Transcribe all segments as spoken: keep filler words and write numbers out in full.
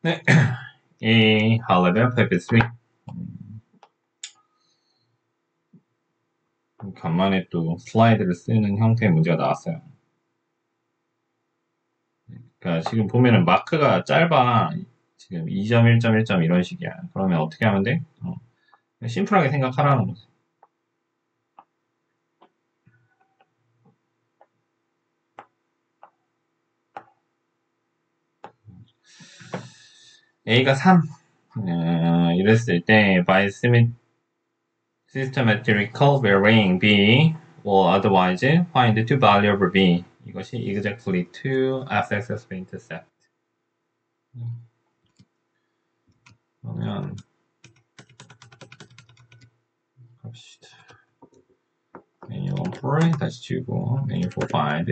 네, 이 high-level paper 삼. 음, 간만에 또 슬라이드를 쓰는 형태의 문제가 나왔어요. 그러니까 지금 보면은 마크가 짧아. 지금 이 점, 일 점, 일 점 이런 식이야. 그러면 어떻게 하면 돼? 어, 심플하게 생각하라는 거지. A가 삼. 어, 이랬을 때 by systematical varying B or otherwise find the two value of B. 이것이 exactly two f-axis of intercept. 그러면 갑시다. 메뉴 일 for 다시 지우고 메뉴 사 find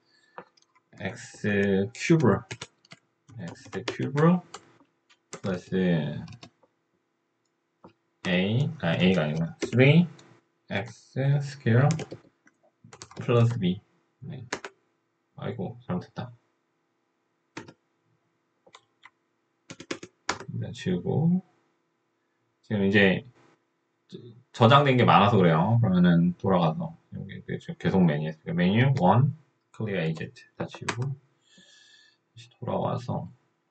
x 큐브 x 큐브 플러스 a 아 a가 아니구나 삼 x 스퀘어 플러스 b. 네. 아이고 잘못했다. 일단 지우고 지금 이제 저장된 게 많아서 그래요. 그러면은 돌아가서 여기 계속 메뉴 메뉴 일 클리어 에이제트 다 지우고 다시 돌아와서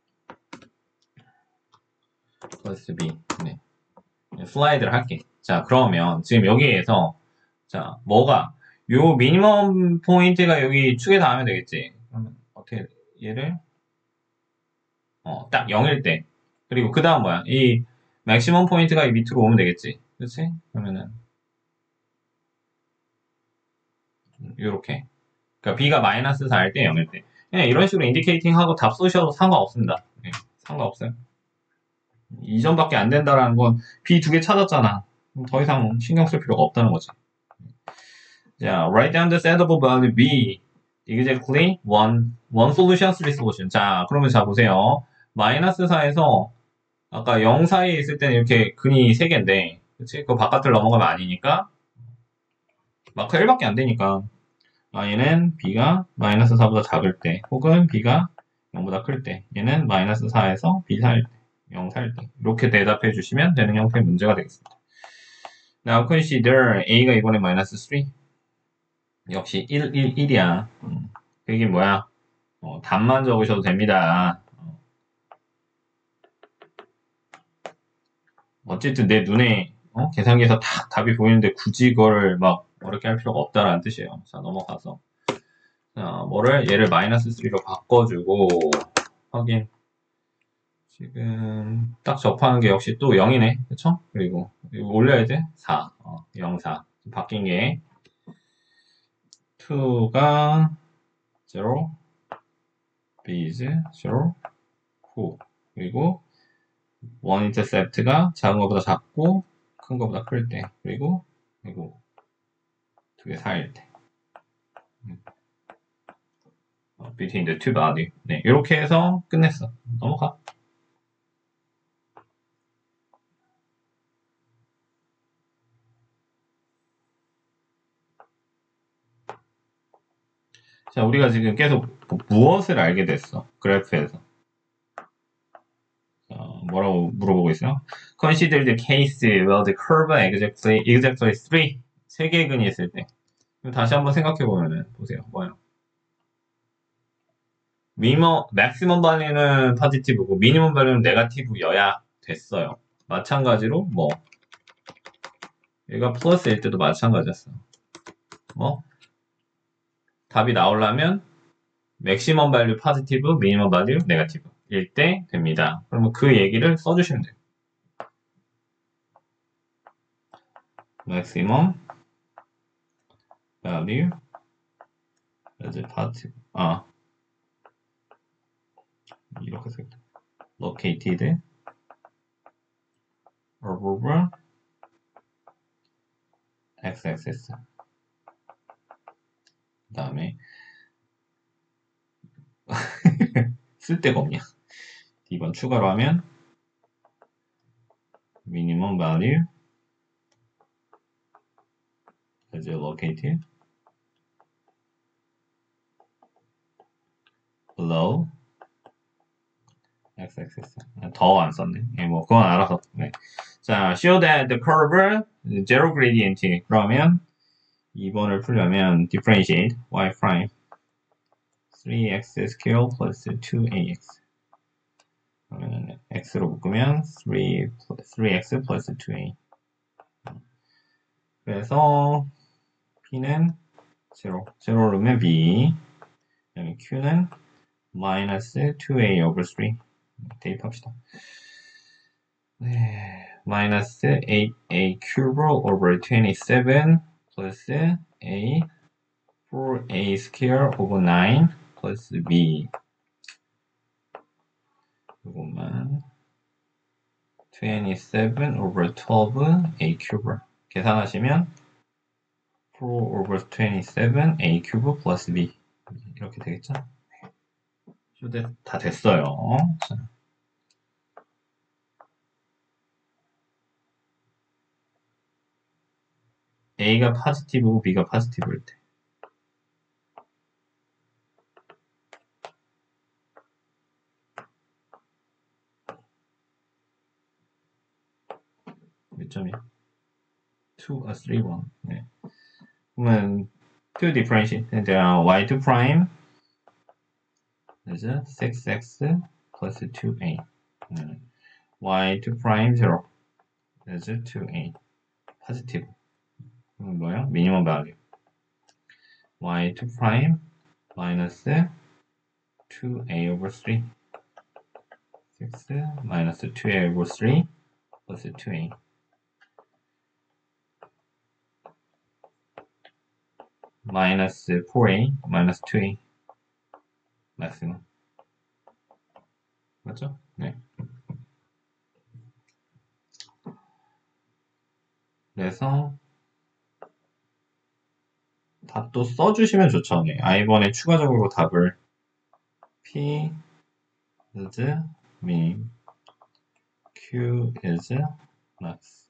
플러스 b. 네. 슬라이드를 할게. 자, 그러면 지금 여기에서 자, 뭐가 요 미니멈 포인트가 여기 축에 닿으면 되겠지. 그러면 어떻게 얘를 어, 딱 영일 때. 그리고 그 다음 뭐야? 이 맥시멈 포인트가 이 밑으로 오면 되겠지. 그렇지? 그러면은 요렇게. 그러니까 b가 마이너스 사일 때 영일 때. 그냥 이런 식으로 인디케이팅 하고 답 쏘셔도 상관없습니다. 네, 상관없어요. 이 점밖에 안 된다라는 건 b 두 개 찾았잖아. 더 이상 신경 쓸 필요가 없다는 거지. 자, write down the set of value b exactly one one solution, three solution. 자, 그러면 자 보세요. 마이너스 사에서 아까 영 사이에 있을 때는 이렇게 근이 세 개인데, 그치? 그 바깥을 넘어가면 아니니까 마크 일밖에 안 되니까 아, 얘는 b가 마이너스 사보다 작을 때 혹은 b가 영보다 클 때 얘는 마이너스 사에서 b 사일 때 영 사일 때 이렇게 대답해 주시면 되는 형태의 문제가 되겠습니다. Now consider a가 이번에 마이너스 삼. 역시 일, 일, 일이야. 음, 이게 뭐야? 어, 답만 적으셔도 됩니다. 어, 어쨌든 내 눈에 어? 계산기에서 딱 답이 보이는데 굳이 이거를 막 어렵게 할 필요가 없다라는 뜻이에요. 자, 넘어가서. 자, 뭐를 얘를 마이너스 삼로 바꿔주고 확인. 지금 딱 접하는 게 역시 또 영이네. 그쵸? 그리고 이거 올려야 돼. 사. 어, 영, 사. 바뀐 게 이가 영, b is 영, 구. 그리고 원 인터셉트가 작은 것보다 작고 큰 것보다 클 때. 그리고 그리고 두 개 사이일 때. 어, between the two body. 네, 이렇게 해서 끝냈어. 넘어가. 자, 우리가 지금 계속 무엇을 알게 됐어? 그래프에서. 어, 뭐라고 물어보고 있어요? Consider the case where the curve exactly, exactly three. 세 개의 근이 있을 때. 다시 한번 생각해보면은, 보세요. 뭐예요? 미니멈, 맥시멈 발리는 포지티브고, 미니멈 발리는 네거티브여야 됐어요. 마찬가지로, 뭐, 얘가 플러스일 때도 마찬가지였어. 뭐, 답이 나오려면, 맥시멈 발류 포지티브, 미니멈 발류 네거티브. 일 때 됩니다. 그러면 그 얘기를 써주시면 돼요. maximum value as part 아 이렇게 써있다. located over x-axis. 그 다음에 쓸 데가 없냐. 이번 추가로 하면 minimum value as located below x-axis. 더 안 썼네. 예, 뭐, 그건 알아서. 네. 자, show that the curve zero gradient. 그러면 이 번을 풀려면 differentiate y prime three x square plus two a x. 그러면 x로 묶으면 three, three x plus two a. 그래서 p는 zero. zero로 넣으면 b. 그다음에 q는 minus two a over three. 대입합시다. 네, minus eight a cube over twenty-seven plus a four a square over nine plus b. 이것만 twenty-seven over twelve a cube 계산하시면 four over twenty-seven a cube plus b 이렇게 되겠죠? 네. 다 됐어요. 자. A가 포지티브고 B가 포지티브일 때. 몇 점이야? two, 아, three, one. 네. 그러면 two differentiate. 그러니까 y two prime is six x plus two a. 네. y two prime zero is two a. 포지티브. 그럼 뭐야? 미니멈 value. y two prime minus two a over three. six minus two a over three plus two a. minus four a minus two a. maximum. 맞죠? 네. 그래서 답도 써주시면 좋죠. 네. i번에 추가적으로 답을 P is min, Q is max.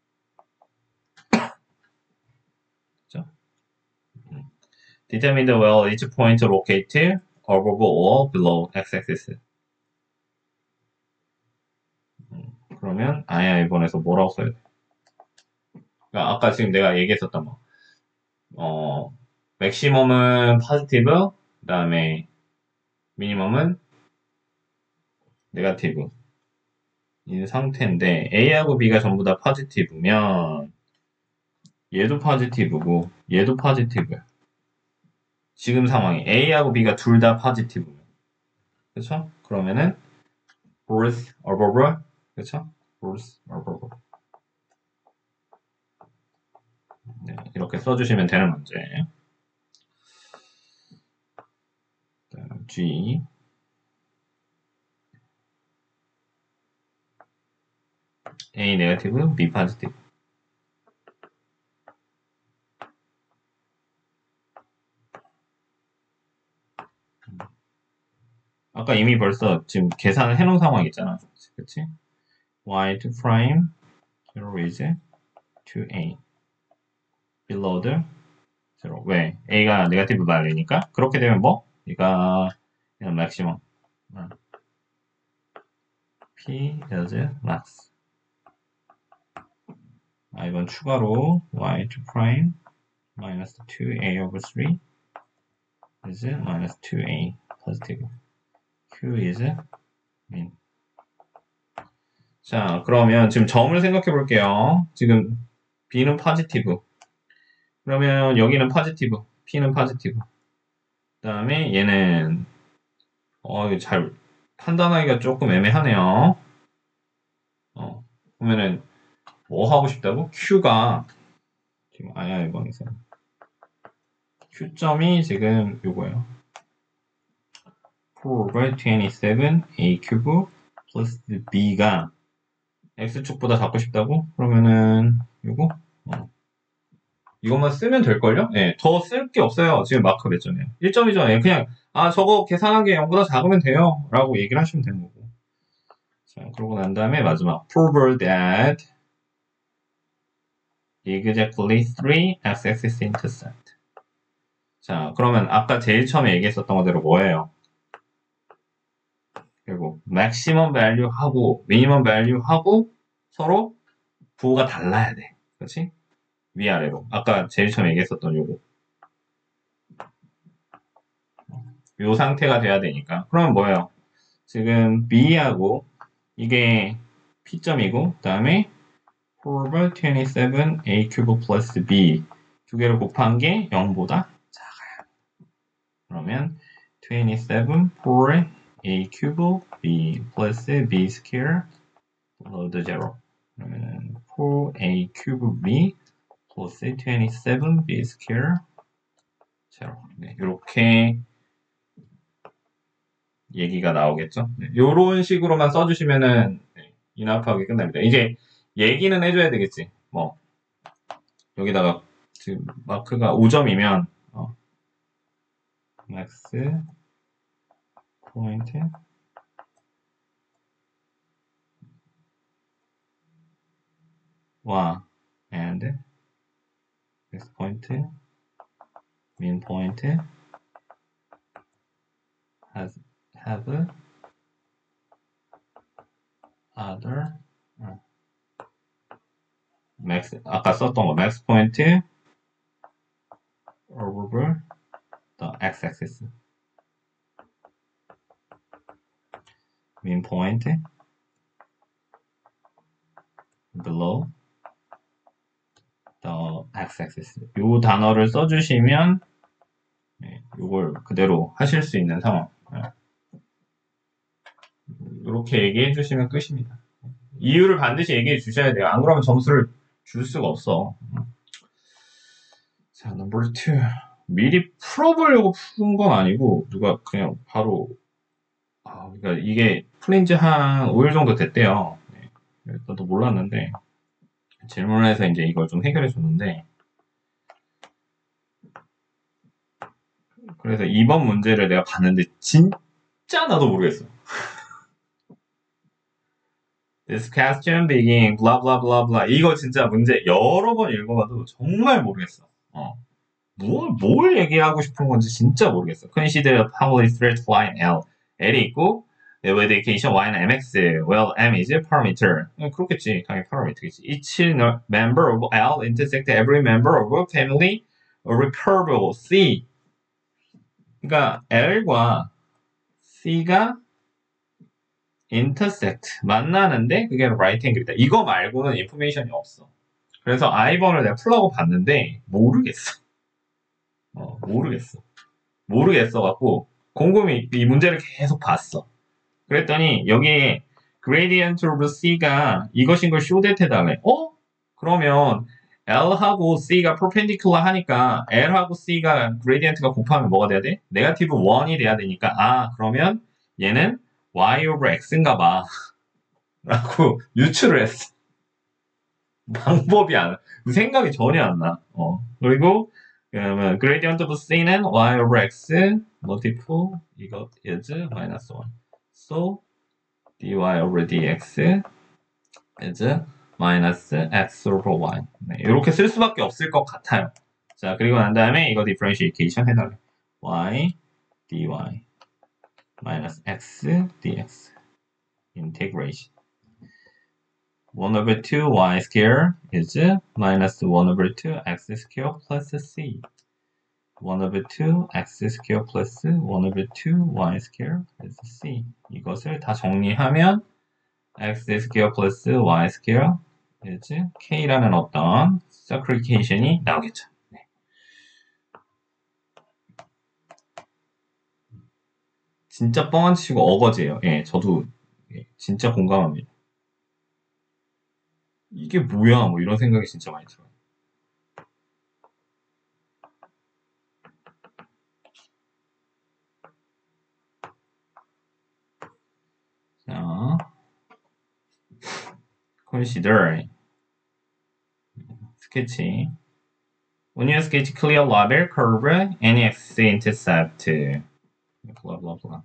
그죠? Determine the well each point located above or below x-axis. 그러면 아예 이번에서 뭐라고 써야 돼? 그러니까 아까 지금 내가 얘기했었던 거. 어, 맥시멈은 포지티브, 그 다음에 미니멈은 네거티브 인 상태인데 A하고 B가 전부 다 포지티브면 얘도 포지티브고 얘도 포지티브야. 지금 상황이 A하고 B가 둘 다 포지티브면 그쵸? 그러면은 both above 그쵸? both above 네, 이렇게 써주시면 되는 문제예요. G A 네거티브, B 포지티브. 아까 이미 벌써 지금 계산을 해놓은 상황 있잖아. 그치? y two prime zero is two a below the zero. 왜? a가 네거티브 발리니까 그렇게 되면 뭐? 얘가 그냥 맥시멈. P is max. 아, 이번 추가로 y two prime minus two a over three is minus two a positive. Q is min. 자, 그러면 지금 점을 생각해 볼게요. 지금 B는 포지티브. 그러면 여기는 포지티브. P는 포지티브. 그 다음에 얘는 어, 이거 잘 판단하기가 조금 애매하네요. 어, 보면은 뭐 하고 싶다고? Q가 지금 아야 이번에서 Q점이 지금 요거예요. four over twenty-seven a cube 플러스 B가 X축보다 작고 싶다고? 그러면은 요거? 어. 이것만 쓰면 될걸요? 네, 더 쓸 게 없어요. 지금 마크 몇 점이에요? 일 점이죠. 네, 그냥 아 저거 계산한 게 영보다 작으면 돼요 라고 얘기를 하시면 되는 거고. 자, 그러고 난 다음에 마지막 prove that exactly three x-axis intersect. 자, 그러면 아까 제일 처음에 얘기했었던 거대로 뭐예요? 결국 maximum value 하고 minimum value 하고 서로 부호가 달라야 돼. 그렇지? 위아래로. 아까 제일 처음 얘기했었던 요거. 요 상태가 돼야 되니까. 그럼 뭐예요? 지금 B하고 이게 P점이고 그 다음에 four twenty-seven A cube plus B 두 개를 곱한 게 영보다 작아요. 그러면 twenty-seven for A cube B plus B square load zero. 그러면 four A cube B plus twenty-seven B square zero. 네, 이렇게 얘기가 나오겠죠. 네, 이런 식으로만 써주시면은 네, 인하하게 끝납니다. 이제 얘기는 해줘야 되겠지. 뭐 여기다가 지금 마크가 오 점이면 어, max 포인트 와 and max 포인트 min 포인트 has have other 어, max 아까 썼던 거 max 포인트 over the x-axis min point below the x-axis 요 단어를 써주시면 네, 요걸 그대로 하실 수 있는 상황 이렇게 얘기해 주시면 끝입니다. 이유를 반드시 얘기해 주셔야 돼요. 안 그러면 점수를 줄 수가 없어. 자, 넘버 투. 미리 풀어보려고 푼 건 아니고 누가 그냥 바로 아, 그러니까 이게 풀린 지 한 오 일 정도 됐대요. 네, 나도 몰랐는데 질문을 해서 이제 이걸 좀 해결해 줬는데 그래서 이번 문제를 내가 봤는데 진짜 나도 모르겠어. This question begin blah blah blah blah 이거 진짜 문제 여러 번 읽어봐도 정말 모르겠어. 어. 뭘, 뭘 얘기하고 싶은 건지 진짜 모르겠어. Consider family threat line L. L이 있고, with equation Y는 mx. Well, m is parameter. 그렇겠지. 당연히 parameter겠지. Each member of L intersect every member of family recurve C. 그러니까 L과 C가 intersect 만나는데 그게 right angle이다. 이거 말고는 인포메이션이 없어. 그래서 I번을 내가 풀라고 봤는데 모르겠어. 어, 모르겠어. 모르겠어갖고 곰곰이 이 문제를 계속 봤어. 그랬더니 여기에 gradient of C가 이것인 걸 쇼댓 해달래. 어? 그러면 L하고 C가 perpendicular 하니까 L하고 C가 gradient가 곱하면 뭐가 돼야 돼? 네거티브 일이 돼야 되니까 아 그러면 얘는 y over x인가 봐 라고 유추를 했어. 방법이 안 생각이 전혀 안 나. 어. 그리고 그러면 gradient of C는 y over x multiple 이거 is minus one. So dy over dx is minus x over y. 네, 이렇게 쓸 수밖에 없을 것 같아요. 자 그리고 난 다음에 이거 differentiation 해달래. y dy minus x dx integration. one over two y square is minus one over two x square plus c. one over two x square plus one over two y square is c. 이것을 다 정리하면 x square plus y square is k라는 어떤 simplification이 나오겠죠. 네. 진짜 뻥안 치고 어거지예요. 예, 저도 예, 진짜 공감합니다. 이게 뭐야? 뭐 이런 생각이 진짜 많이 들어요. 자, consider 스케치. When you sketch clear level curve, any x-intercept. blah blah blah.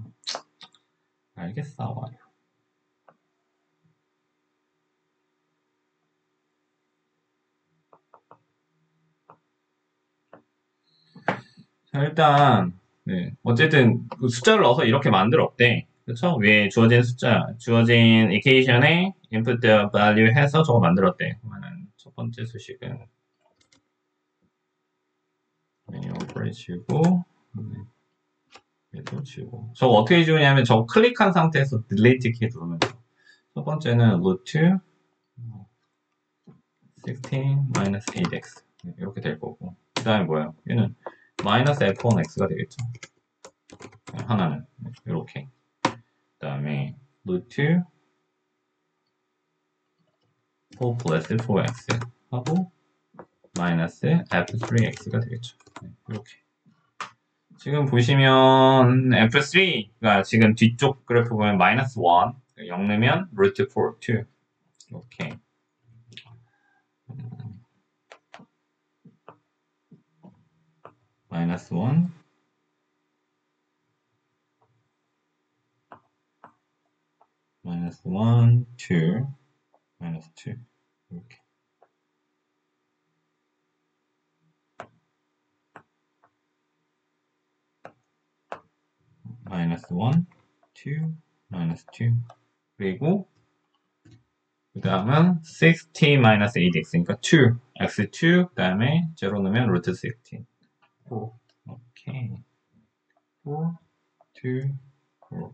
알겠어. 와요. 자, 일단 네, 어쨌든 그 숫자를 넣어서 이렇게 만들었대. 그쵸? 위에 주어진 숫자, 주어진 equation에 input value 해서 저거 만들었대. 그러면 첫 번째 수식은 오버를 지우고, 얘도 지우고. 저거 어떻게 지우냐면 저거 클릭한 상태에서 delete 키 누르면 돼요. 첫 번째는 root 십육 마이너스 에잇 엑스 이렇게 될 거고, 그 다음에 뭐예요? 얘는 마이너스 에프 원 엑스가 되겠죠. 하나는 이렇게. 그 다음에 루트 사 플러스 사 엑스 하고 마이너스 에프 쓰리 엑스가 되겠죠. 이렇게. 지금 보시면 에프 쓰리가 지금 뒤쪽 그래프 보면 마이너스 일, 영 내면 루트 사, 이 이렇게. 마이너스 일, 마이너스 일, 이, 마이너스 이 이렇게. 마이너스 일, 이, 마이너스 이 그리고 그 다음은 십육 마이너스 에잇 엑스 그러니까 이, 엑스 이 그 다음에 제로 넣으면 루트 십육 사 오케이 사, 이, 사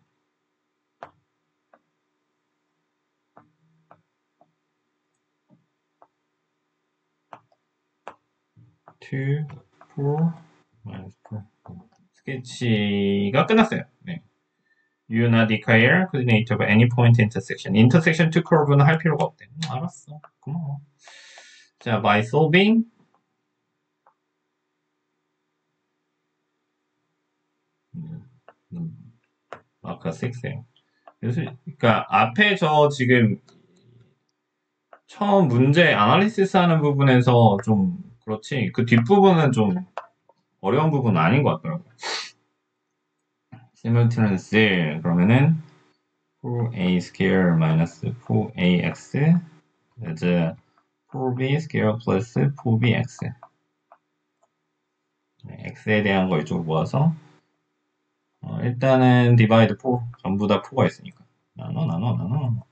이, 사, 마이너스 사 스케치가 끝났어요. 네. You not declare coordinate of any point intersection. intersection to curve는 할 필요가 없대. 음, 알았어. 고마워. 자, by solving 음, 음, 아까 육이에요. 그래서 그러니까 앞에 저 지금 처음 문제 아날리시스 하는 부분에서 좀 그렇지 그 뒷부분은 좀 어려운 부분은 아닌 것 같더라고요. simultaneous 그러면은 사 에이 square minus 사 에이 엑스 is 사 비 square plus 사 비 엑스 x에 대한 거 이쪽으로 모아서 어, 일단은 divide 사 전부 다 사가 있으니까 나눠 나눠 나눠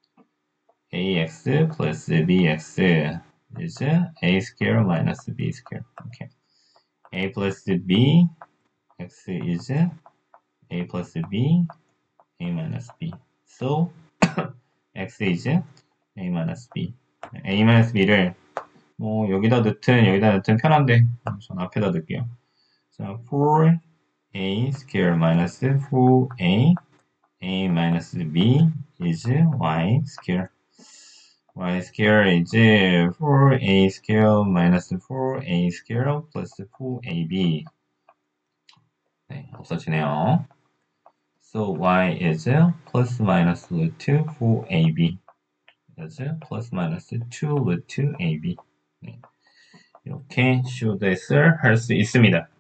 ax plus bx is a square minus b square okay. a plus b x is a plus b a minus b so x is a minus b a minus b를 뭐 여기다 넣든 여기다 넣든 편한데 전 앞에다 넣을게요. 자, 사 에이 square minus 사 에이 a minus b is y square y square is 사 에이 square minus 사 에이 square plus 사 에이 비 네, 없어지네요. So y is plus minus root 사 에이 비 is plus minus 이 root 에이 비 네. 이렇게 should s를 할 수 있습니다.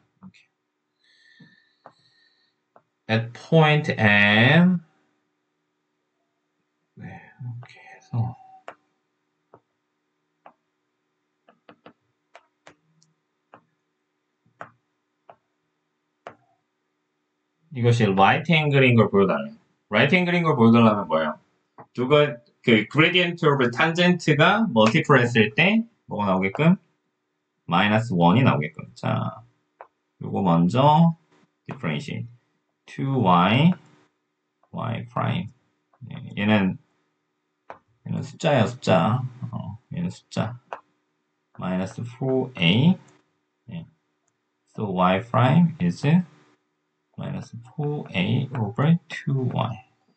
at point M 네, 이렇게 해서 이것이 right angle인 걸 보여달라면 right angle인 걸 보여달라면 뭐예요? 누가 그 gradient of tangent가 multiple 했을 때 뭐가 나오게끔? 마이너스 일이 나오게끔. 자, 요거 먼저 differentiate 이 와이 y prime 네, 얘는 얘는 숫자예요 숫자 어, 얘는 숫자 마이너스 사 에이 네. so y prime is 마이너스 사 에이 over 이 와이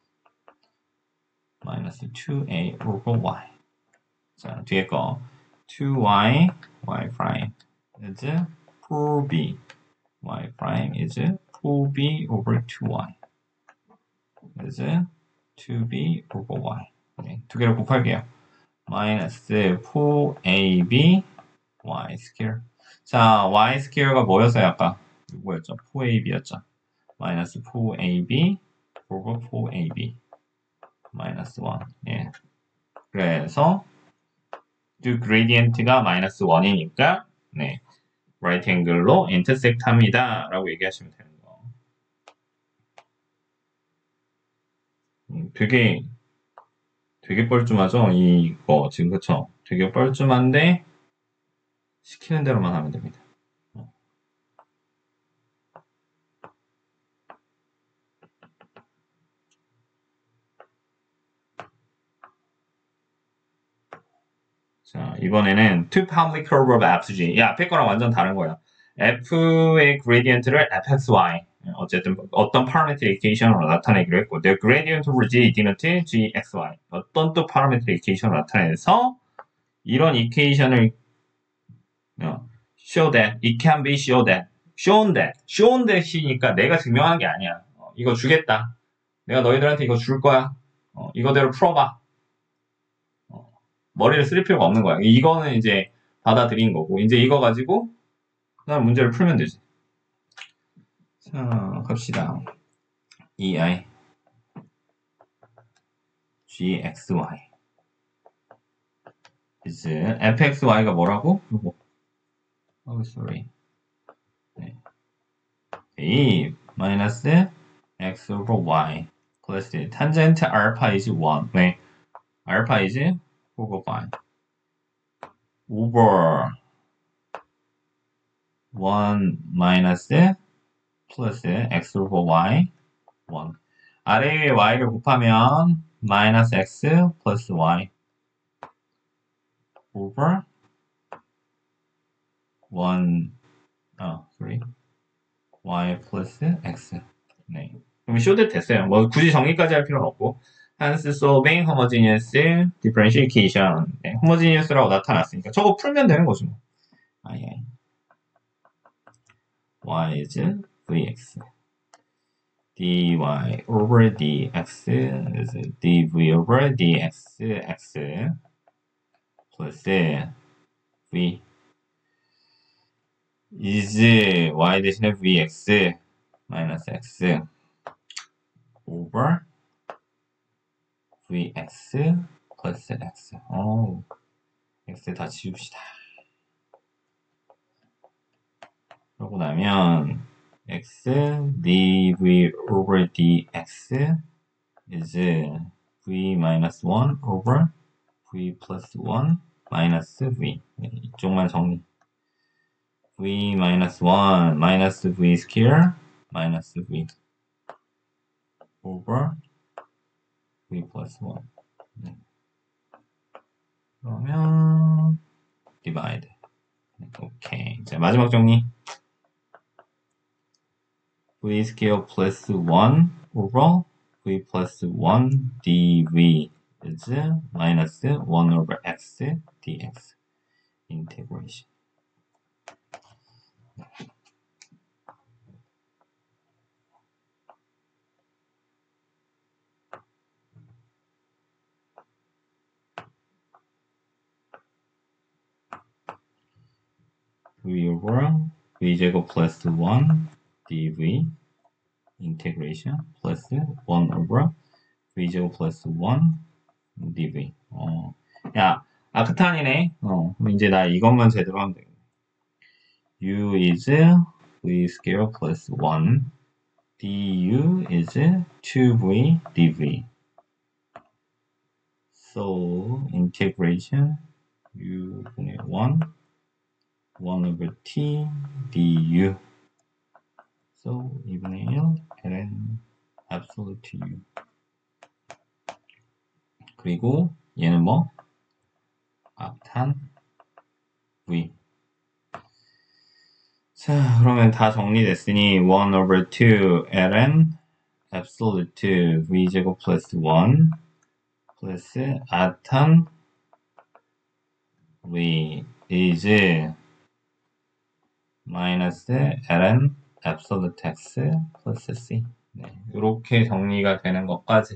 마이너스 이 에이 over y 자 뒤에 거 이 와이 y prime is 사 비 y prime is 사 비 over 이 와이 is 이 비 over y 네, 두 개를 곱할게요. 마이너스 사 에이 비 y 스퀘어 자 y 스퀘어가 뭐였어요 아까? 이거였죠. 사 에이 비였죠. 마이너스 사 에이 비 over 사 에이 비 마이너스 일 예. 그래서 두 그레디언트가 마이너스 일이니까 네, right angle로 intersect 합니다 라고 얘기하시면 돼요. 음, 되게 되게 뻘쭘하죠? 이거 지금 그쵸? 되게 뻘쭘한데 시키는 대로만 하면 됩니다. 자, 이번에는 to public curve of fg. 야, 앞에 거랑 완전 다른 거야. f의 gradient를 fxy. 어쨌든 어떤 파라미터 이케이션으로 나타내기로 했고, the gradient of g denote gxy. 어떤 또 파라미터 이케이션으로 나타내서 이런 이케이션을 어, show that, it can be show that, shown that, shown that이니까 내가 증명하는 게 아니야. 어, 이거 주겠다. 내가 너희들한테 이거 줄 거야. 어, 이거대로 풀어봐. 어, 머리를 쓸 필요가 없는 거야. 이거는 이제 받아들인 거고, 이제 이거 가지고 그다음 문제를 풀면 되지. 자, 갑시다. ei gxy is fxy가 뭐라고? 요거. Oh, sorry. 네. a 마이너스 x over y 플러스 tangent alpha is one. 네. alpha is over y over one minus 플러스 x over y one. 아래 위에 y를 곱하면 마이너스 x 플러스 y over one, 어, sorry, y 플러스 x. 네. 그럼 쇼드 됐어요. 뭐 굳이 정리까지 할 필요는 없고. Hence solving homogeneous differential equation. 네, homogeneous라고 나타났으니까 저거 풀면 되는 거죠. 뭐. 아이, 아이. y is vx. dy over dx is dv over dx x plus v is y 대신에 vx minus x over vx plus x. 어, x 다 지웁시다. 그러고 나면 x dv over dx is v minus one over v plus one minus v. 이쪽만 정리. v minus one minus v square minus v over v plus one. 네. 그러면 divide. 오케이. 자, 마지막 정리. v square plus one over v plus one dv is minus one over x dx. integration. v over v 제곱 plus one dv integration plus one over v 제곱 plus one dv. 어, 야, 아크탄이네. 어, 그럼 이제 나 이것만 제대로 하면 되겠네. u is v square plus one. du is two v dv. So integration u분의 one one over t du. So 이분의 일 ln absolute u. 그리고 얘는 뭐? 앞탄 v. 자, 그러면 다 정리됐으니 one over two ln absolute v 제곱 플러스 one 플러스 앞탄 v is 마이너스 ln absolute x 플러스 c. 네, 이렇게 정리가 되는 것까지.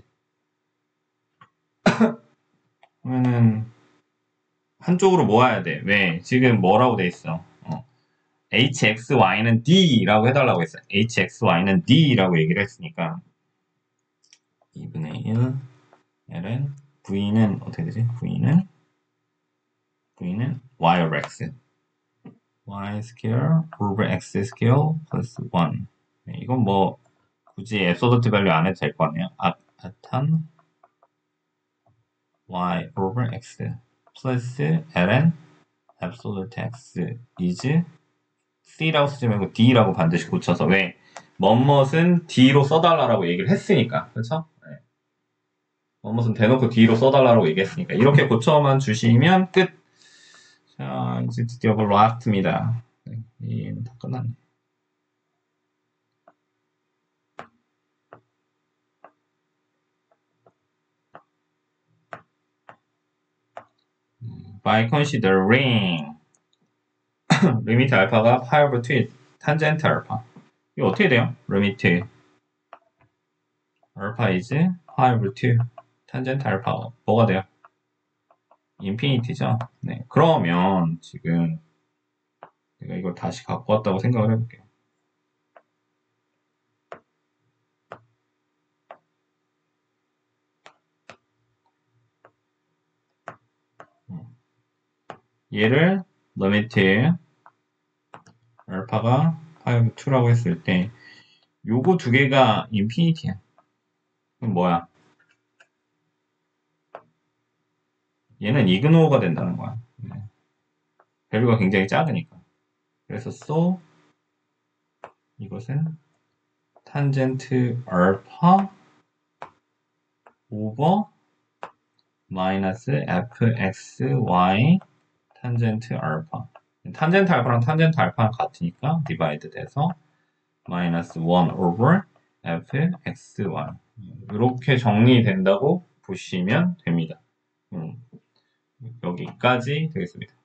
그러면은 한쪽으로 모아야 돼. 왜? 지금 뭐라고 돼 있어? 어. hxy는 d라고 해달라고 했어. hxy는 d라고 얘기를 했으니까 이분의 일 ln v는 어떻게 되지? v는 v는 y over x y square over x square plus one. 네, 이건 뭐 굳이 앱소더트 밸류 안 해도 될 거 아니에요. 아, tan y over x 플러스 ln absolute x is c라고 쓰지 말고 d라고 반드시 고쳐서 왜? 뭐뭇은 d로 써달라고 얘기를 했으니까 그렇죠? 네. 뭐뭇은 대놓고 d로 써달라고 얘기했으니까 이렇게 고쳐만 주시면 끝. 자 이제 드디어 그 라스트입니다. 네, 얘는 다 끝났네. By considering 리미트 알파가 파이 오브 투 탄젠트 알파 이거 어떻게 돼요? 리미트 알파 is 파이 오브 투 탄젠트 알파 뭐가 돼요? 인피니티죠? 네, 그러면 지금 내가 이걸 다시 갖고 왔다고 생각을 해볼게요. 얘를 리미트 알파가 파이 오브 투라고 했을 때 요거 두 개가 인피니티야. 그럼 뭐야? 얘는 이그노어가 된다는 거야. 네. 밸류가 굉장히 작으니까. 그래서 so 이것은 탄젠트 알파 오버 마이너스 fxy 탄젠트 알파. 탄젠트 알파랑 탄젠트 알파는 같으니까 디바이드 돼서 마이너스 일 over fxy 이렇게 정리된다고 보시면 됩니다. 음, 여기까지 되겠습니다.